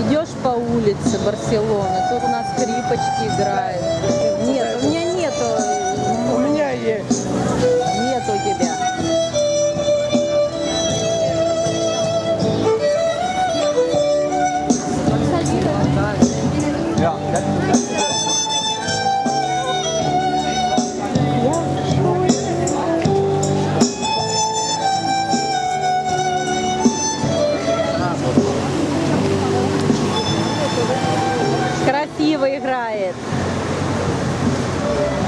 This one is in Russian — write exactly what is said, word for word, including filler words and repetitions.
Идешь по улице Барселоны, тут у нас скрипочки играют. Нет, у меня нету. У меня есть. Нет у тебя. Ja, Красиво играет.